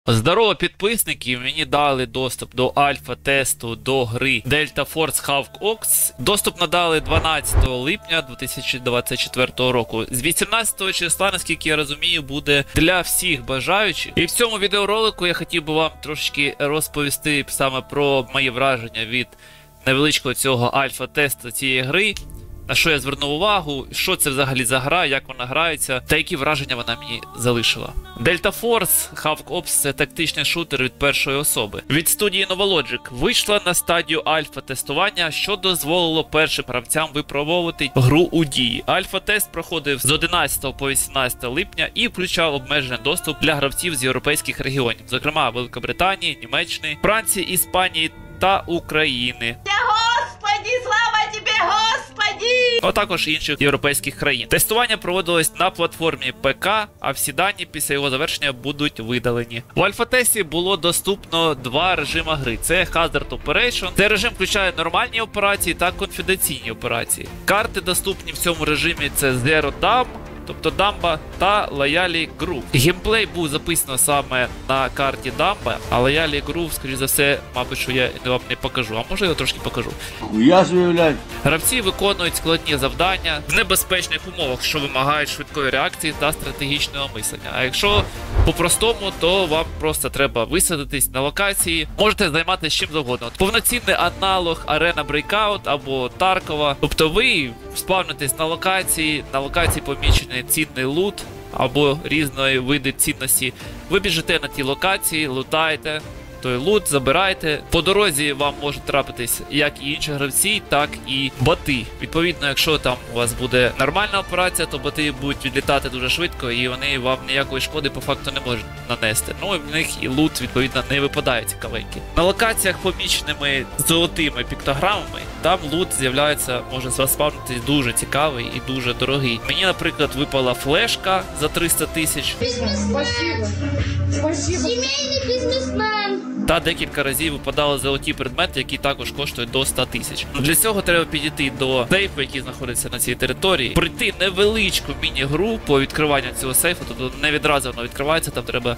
Здорово, підписники! Мені дали доступ до альфа-тесту до гри Delta Force Hawk Ops. Доступ надали 12 липня 2024 року. З 18 числа, наскільки я розумію, буде для всіх бажаючих. І в цьому відеоролику я хотів би вам трошечки розповісти саме про мої враження від невеличкого цього альфа-тесту цієї гри. На що я звернув увагу, що це взагалі за гра, як вона грається, та які враження вона мені залишила. Delta Force Hawk Ops – це тактичний шутер від першої особи. Від студії Novalogic вийшла на стадію альфа-тестування, що дозволило першим гравцям випробовувати гру у дії. Альфа-тест проходив з 11 по 18 липня і включав обмежений доступ для гравців з європейських регіонів, зокрема Великобританії, Німеччини, Франції, Іспанії та України. Господи, слава тебе, Господи! А також інших європейських країн. Тестування проводилось на платформі ПК, а всі дані після його завершення будуть видалені. У альфа-тесті було доступно два режими гри. Це Hazard Operation. Цей режим включає нормальні операції та конфіденційні операції. Карти доступні в цьому режимі це Zero Dawn, тобто Дамба, та Loyally Groove. Геймплей був записано саме на карті Дамба, а Loyally Groove, скоріш за все, мабуть, що я вам не покажу, а може я трошки покажу. Гравці виконують складні завдання в небезпечних умовах, що вимагають швидкої реакції та стратегічного мислення. А якщо по-простому, то вам просто треба висадитись на локації, можете займатися чим завгодно. Повноцінний аналог Arena Breakout або Таркова, тобто ви спавнитесь на локації помічений цінний лут або різної види цінності. Ви біжите на ті локації, лутаєте той лут, забирайте. По дорозі вам можуть трапитись як і інші гравці, так і боти. Відповідно, якщо там у вас буде нормальна операція, то боти будуть відлітати дуже швидко і вони вам ніякої шкоди по факту не можуть нанести. Ну і в них і лут, відповідно, не випадає цікавенький. На локаціях поміченими золотими піктограмами, там лут з'являється, може заспавнитись дуже цікавий і дуже дорогий. Мені, наприклад, випала флешка за 300 тисяч. Спасибо. Сімейний бізнесмен. Та декілька разів випадали золоті предмети, які також коштують до 100 тисяч. Для цього треба підійти до сейфу, який знаходиться на цій території, пройти невеличку міні-гру по відкриванню цього сейфу, тобто не відразу воно відкривається, там треба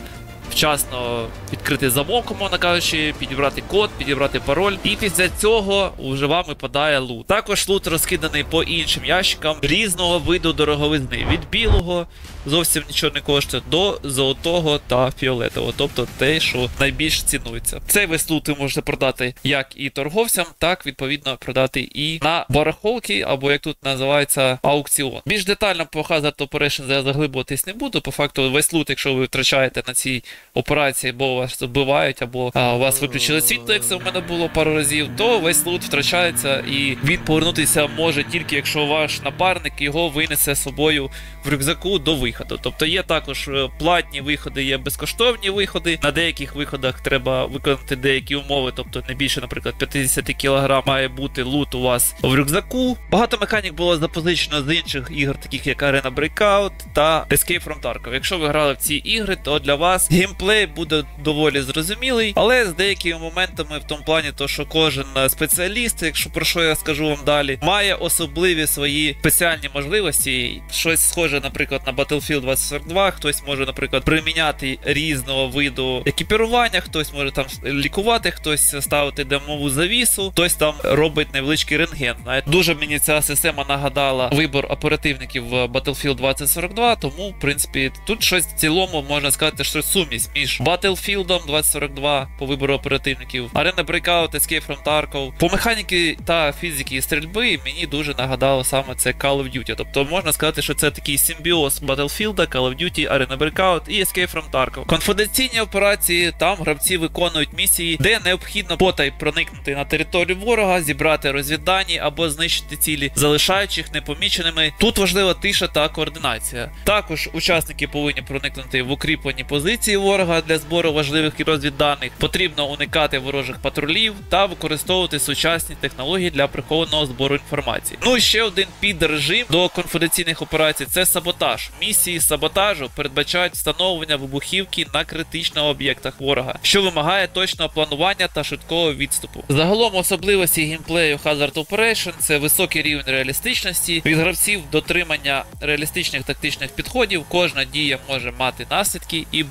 вчасно відкрити замок, умовно кажучи, підібрати код, підібрати пароль, і після цього вже вам випадає лут. Також лут розкиданий по іншим ящикам різного виду дороговизни, від білого, зовсім нічого не коштує, до золотого та фіолетового, тобто те, що найбільш цінується. Цей весь лут ви можете продати як і торговцям, так відповідно продати і на барахолки, або як тут називається аукціон. Більш детально по Hazard Operation я заглиблюватись не буду, по факту весь лут, якщо ви втрачаєте на цій операції, бо вас вбивають, або у вас виключили світло, як це у мене було пару разів, то весь лут втрачається і він повернутися може тільки, якщо ваш напарник його винесе з собою в рюкзаку до виходу. Тобто є також платні виходи, є безкоштовні виходи. На деяких виходах треба виконати деякі умови, тобто не більше, наприклад, 50 кг має бути лут у вас в рюкзаку. Багато механік було запозичено з інших ігор, таких як Arena Breakout та Escape from Tarkov. Якщо ви грали в ці ігри, то для вас геймплей буде доволі зрозумілий, але з деякими моментами в тому плані, то що кожен спеціаліст, якщо про що я скажу вам далі, має особливі свої спеціальні можливості. Щось схоже, наприклад, на Battlefield 2042, хтось може, наприклад, приміняти різного виду екіпірування, хтось може там лікувати, хтось ставити димову завісу, хтось там робить невеличкий рентген. Дуже мені ця система нагадала вибір оперативників в Battlefield 2042, тому, в принципі, тут щось в цілому можна сказати, що сумість між Battlefield 2042 по вибору оперативників, Arena Breakout, Escape from Tarkov. По механіки та фізики стрільби мені дуже нагадало саме це Call of Duty. Тобто можна сказати, що це такий симбіоз Battlefield, Call of Duty, Arena Breakout і Escape from Tarkov. Конфіденційні операції, там гравці виконують місії, де необхідно потай проникнути на територію ворога, зібрати розвіддані або знищити цілі, залишаючи їх непоміченими. Тут важлива тиша та координація. Також учасники повинні проникнути в укріплені позиції ворога для збору важливих розвідданих. Потрібно уникати ворожих патрулів та використовувати сучасні технології для прихованого збору інформації. Ну і ще один підрежим до конфіденційних операцій – це саботаж. Місії саботажу передбачають встановлення вибухівки на критичних об'єктах ворога, що вимагає точного планування та швидкого відступу. Загалом особливості геймплею Hazard Operation – це високий рівень реалістичності, від гравців дотримання реалістичних тактичних підходів, кожна дія може мати наслідки і будь-яка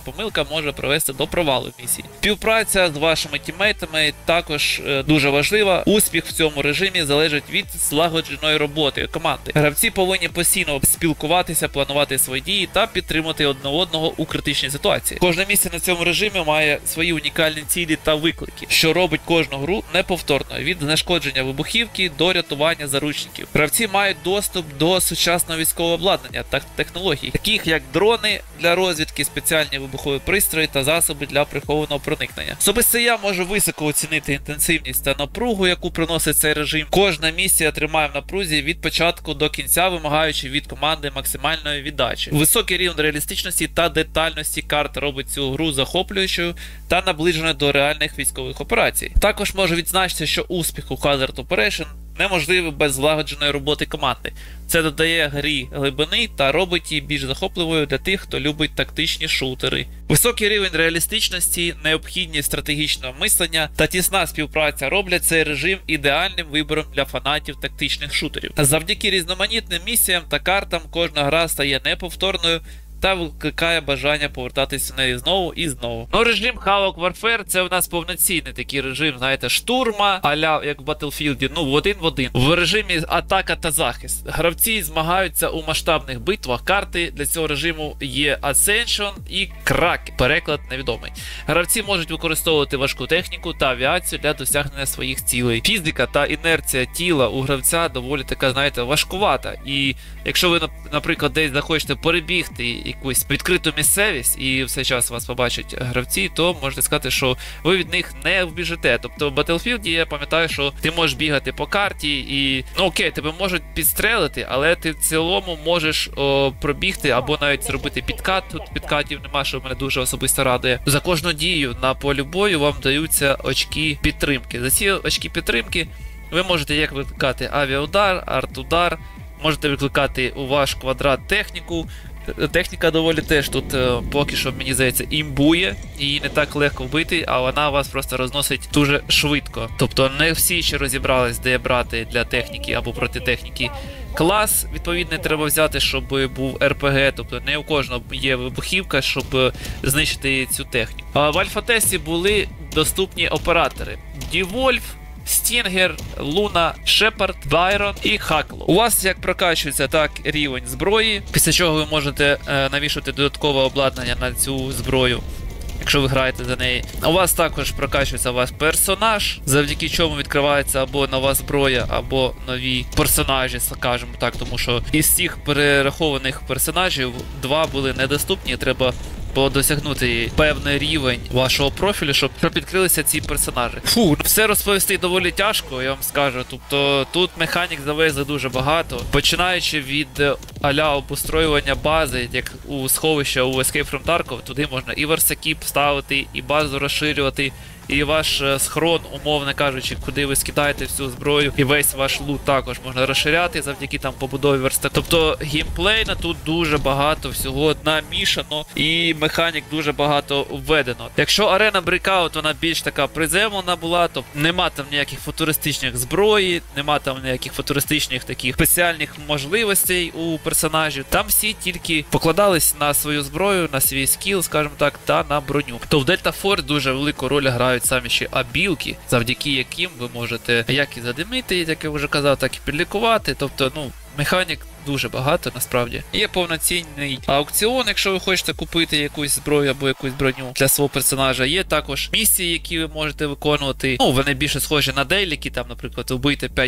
помилка може привести до провалу місії. Співпраця з вашими тіммейтами також дуже важлива. Успіх в цьому режимі залежить від злагодженої роботи команди. Гравці повинні постійно спілкуватися, планувати свої дії та підтримати одне одного у критичній ситуації. Кожна місія на цьому режимі має свої унікальні цілі та виклики, що робить кожну гру неповторною, від знешкодження вибухівки до рятування заручників. Гравці мають доступ до сучасного військового обладнання та технологій, таких як дрони для розвідки, спеціальні вибухові пристрої та засоби для прихованого проникнення. Особисто я можу високо оцінити інтенсивність та напругу, яку приносить цей режим. Кожна місія тримає в напрузі від початку до кінця, вимагаючи від команди максимальної віддачі. Високий рівень реалістичності та детальності карт робить цю гру захоплюючою та наближеною до реальних військових операцій. Також можу відзначити, що успіх у Hazard Operation неможливий без злагодженої роботи команди. Це додає грі глибини та робить її більш захопливою для тих, хто любить тактичні шутери. Високий рівень реалістичності, необхідність стратегічного мислення та тісна співпраця роблять цей режим ідеальним вибором для фанатів тактичних шутерів. Завдяки різноманітним місіям та картам кожна гра стає неповторною та викликає бажання повертатися в неї знову і знову. Ну, режим Havoc Warfare — це у нас повноцінний такий режим, знаєте, штурма, а-ля як в Battlefield, ну, один в один. В режимі атака та захист. Гравці змагаються у масштабних битвах. Карти для цього режиму є Ascension і Kraken. Переклад невідомий. Гравці можуть використовувати важку техніку та авіацію для досягнення своїх цілей. Фізика та інерція тіла у гравця доволі така, знаєте, важкувата. І якщо ви, наприклад, десь захочете перебігти якусь відкриту місцевість і все час вас побачать гравці, то можете сказати, що ви від них не вбіжите. Тобто в Battlefield я пам'ятаю, що ти можеш бігати по карті і, ну окей, тебе можуть підстрелити, але ти в цілому можеш пробігти або навіть зробити підкат. Тут підкатів нема, що мене дуже особисто радує. За кожну дію на полі бою вам даються очки підтримки. За ці очки підтримки ви можете як викликати авіаудар, арт-удар, можете викликати у ваш квадрат техніку. Техніка доволі теж тут поки що, мені здається, імбує, її не так легко вбити, а вона вас просто розносить дуже швидко. Тобто не всі ще розібрались, де брати для техніки або проти техніки клас, відповідно, треба взяти, щоб був РПГ, тобто не у кожного є вибухівка, щоб знищити цю техніку. А в альфа-тесті були доступні оператори Дівольф, Стінгер, Луна, Шепард, Байрон і Хакло. У вас як прокачується, так рівень зброї, після чого ви можете навішати додаткове обладнання на цю зброю, якщо ви граєте за неї. У вас також прокачується ваш персонаж, завдяки чому відкривається або нова зброя, або нові персонажі, скажімо так, тому що із всіх перерахованих персонажів 2 були недоступні, треба досягнути певний рівень вашого профілю, щоб відкрилися ці персонажі. Все розповісти доволі тяжко, я вам скажу. Тобто тут механік завезли дуже багато, починаючи від а-ля обустроювання бази, як у сховища у Escape from Tarkov, туди можна і версакіп ставити, і базу розширювати, і ваш схрон, умовно кажучи, куди ви скидаєте всю зброю, і весь ваш лут також можна розширяти завдяки там побудові верстаку. Тобто геймплейно тут дуже багато всього намішано, і механік дуже багато введено. Якщо Arena Breakout, вона більш така приземлена була, то нема там ніяких футуристичних зброї, нема там ніяких футуристичних таких спеціальних можливостей у персонажів. Там всі тільки покладались на свою зброю, на свій скіл, скажімо так, та на броню. То в Delta Force дуже велику роль грають самі ще абілки, завдяки яким ви можете як і задимити, як я вже казав, так і підлікувати. Тобто, ну, механік дуже багато, насправді. Є повноцінний аукціон, якщо ви хочете купити якусь зброю або якусь броню для свого персонажа. Є також місії, які ви можете виконувати. Ну, вони більше схожі на дейліки, там, наприклад, вбити 5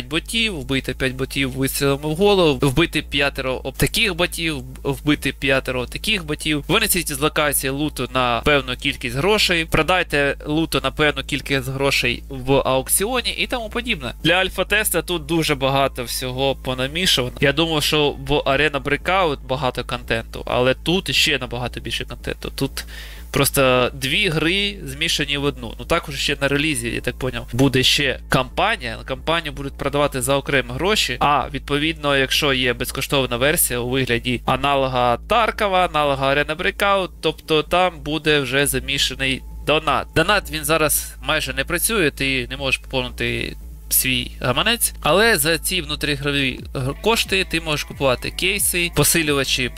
ботів вистрілами в голову, вбити 5 таких ботів, вбити 5 таких ботів. Винесіть з локації луту на певну кількість грошей, продайте луту на певну кількість грошей в аукціоні і тому подібне. Для альфа-теста тут дуже багато всього понамішано. Я думаю, що в Arena Breakout багато контенту, але тут ще набагато більше контенту. Тут просто 2 гри змішані в одну. Ну також ще на релізі, я так поняв, буде ще кампанія. Кампанію будуть продавати за окремі гроші. А відповідно, якщо є безкоштовна версія у вигляді аналога Таркова, аналога Arena Breakout, тобто там буде вже замішаний донат. Донат, він зараз майже не працює, ти не можеш поповнити свій гаманець, але за ці внутрігрові кошти ти можеш купувати кейси, посилювачі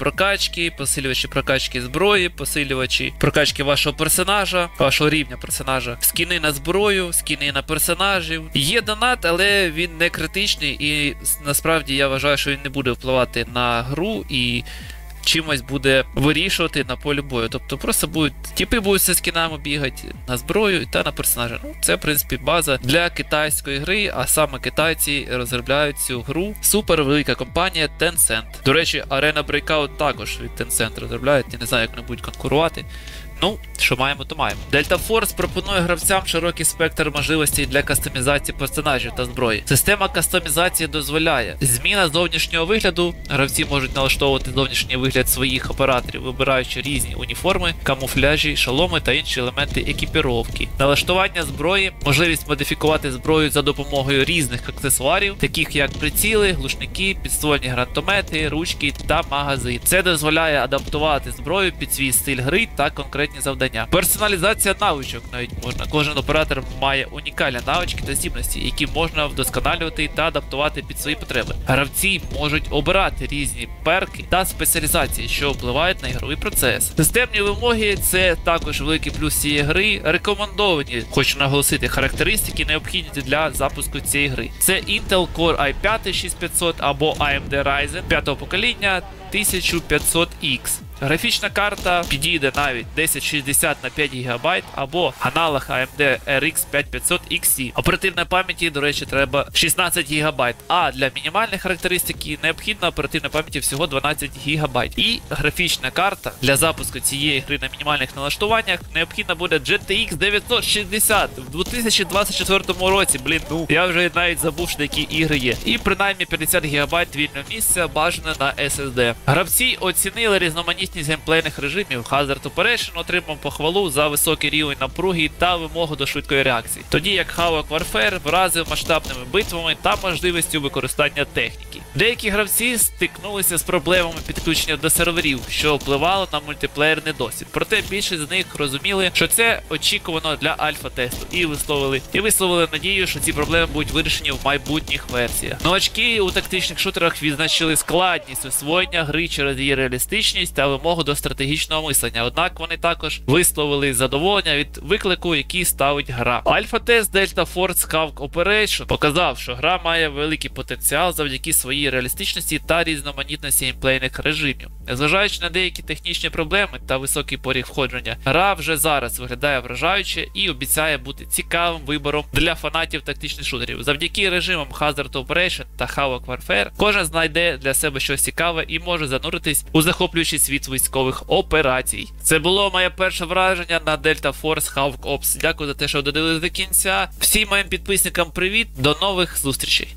прокачки зброї, посилювачі прокачки вашого персонажа, вашого рівня персонажа, скіни на зброю, скіни на персонажів. Є донат, але він не критичний і насправді я вважаю, що він не буде впливати на гру і чимось буде вирішувати на полі бою. Тобто просто тіпи будуть зі скінами бігати на зброю та на персонажа. Ну, це, в принципі, база для китайської гри, а саме китайці розробляють цю гру. Супер велика компанія Tencent. До речі, Arena Breakout також від Tencent розробляють, я не знаю, як вони будуть конкурувати. Ну, що маємо, то маємо. Delta Force пропонує гравцям широкий спектр можливостей для кастомізації персонажів та зброї. Система кастомізації дозволяє зміна зовнішнього вигляду. Гравці можуть налаштовувати зовнішній вигляд своїх операторів, вибираючи різні уніформи, камуфляжі, шоломи та інші елементи екіпіровки. Налаштування зброї, можливість модифікувати зброю за допомогою різних аксесуарів, таких як приціли, глушники, підствольні гранатомети, ручки та магазин. Це дозволяє адаптувати зброю під свій стиль гри та конкретні завдання. Персоналізація навичок навіть можна. Кожен оператор має унікальні навички та здібності, які можна вдосконалювати та адаптувати під свої потреби. Гравці можуть обирати різні перки та спеціалізації, що впливають на ігровий процес. Системні вимоги – це також великий плюс цієї гри. Рекомендовані, хочу наголосити, характеристики необхідні для запуску цієї гри. Це Intel Core i5 6500 або AMD Ryzen 5-го покоління 1500X. Графічна карта підійде навіть 1060 на 5 ГБ або аналог AMD RX 5500 XT. Оперативної пам'яті, до речі, треба 16 ГБ, а для мінімальних характеристик необхідна оперативної пам'яті всього 12 ГБ. І графічна карта для запуску цієї гри на мінімальних налаштуваннях необхідна буде GTX 960 в 2024 році. Ну я вже навіть забув, що такі ігри є. І принаймні 50 ГБ вільного місця бажано на SSD. Гравці оцінили різноманітність геймплейних режимів. Hazard Operation отримав похвалу за високий рівень напруги та вимогу до швидкої реакції, тоді як Havoc Warfare вразив масштабними битвами та можливістю використання техніки. Деякі гравці стикнулися з проблемами підключення до серверів, що впливало на мультиплеєрний досвід. Проте більшість з них розуміли, що це очікувано для альфа-тесту і висловили надію, що ці проблеми будуть вирішені в майбутніх версіях. Новачки у тактичних шутерах відзначили складність освоєння гри через її реалістичність та вимогу до стратегічного мислення, однак вони також висловили задоволення від виклику, який ставить гра. Альфа-тест Delta Force Havoc Operation показав, що гра має великий потенціал завдяки своїй реалістичності та різноманітності геймплейних режимів. Незважаючи на деякі технічні проблеми та високий поріг входження, гра вже зараз виглядає вражаюче і обіцяє бути цікавим вибором для фанатів тактичних шутерів. Завдяки режимам Hazard Operation та Havoc Warfare кожен знайде для себе щось цікаве і може зануритись у захоплюючий світ військових операцій. Це було моє перше враження на Delta Force Havoc Ops. Дякую за те, що додивились до кінця. Всім моїм підписникам привіт, до нових зустрічей!